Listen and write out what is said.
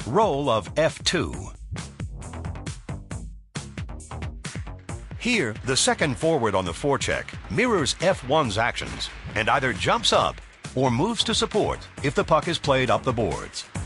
Roll of F2. Here, the second forward on the forecheck mirrors F1's actions and either jumps up or moves to support if the puck is played up the boards.